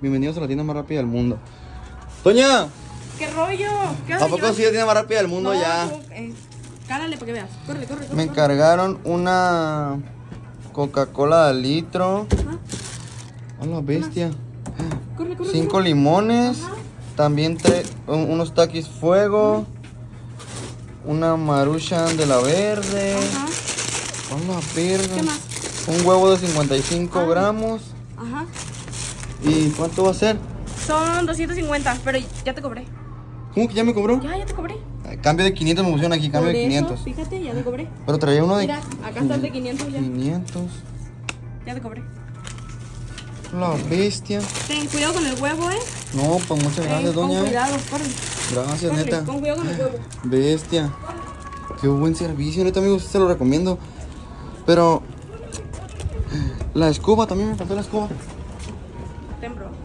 Bienvenidos a la tienda más rápida del mundo. ¡Doña! ¿Qué rollo? ¿Qué ¿A poco sí es la tienda más rápida del mundo no, ya? Cálale para que veas. Corre. Me encargaron una Coca-Cola de litro. A la bestia. Corre. 5 limones. Ajá. También unos taquis fuego. Una Maruchan de la verde. Ajá. A la verga. ¿Qué más? Un huevo de 55 gramos. Ajá. ¿Y cuánto va a ser? Son 250, pero ya te cobré. ¿Cómo que ya me cobró? Ya te cobré. Cambio de 500 me pusieron aquí, cambio Por de eso, 500. fíjate, ya te cobré. Pero traía uno de... Mira, acá está el de 500 ya. 500. Ya te cobré. La bestia. Ten cuidado con el huevo, No, pues muchas gracias, Con doña. cuidado, corre. Gracias, Corre, neta. con cuidado con el huevo. Bestia. Qué buen servicio, neta, amigos. Se lo recomiendo. Pero... la escoba, también me faltó la escoba. Ten, bro.